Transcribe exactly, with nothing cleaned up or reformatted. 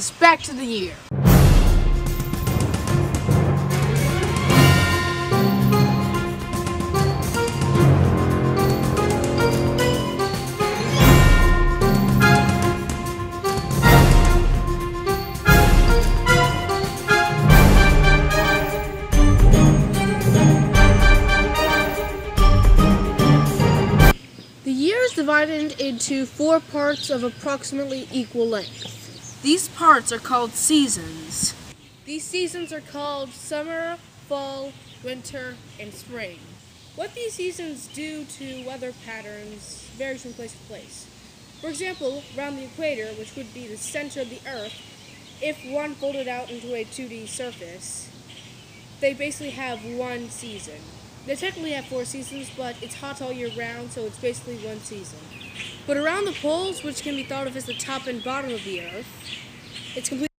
Anyways, back to the year. The year is divided into four parts of approximately equal length. These parts are called seasons. These seasons are called summer, fall, winter, and spring. What these seasons do to weather patterns varies from place to place. For example, around the equator, which would be the center of the Earth, if one folded out into a two D surface, they basically have one season. They technically have four seasons, but it's hot all year round, so it's basically one season. But around the poles, which can be thought of as the top and bottom of the Earth, it's completely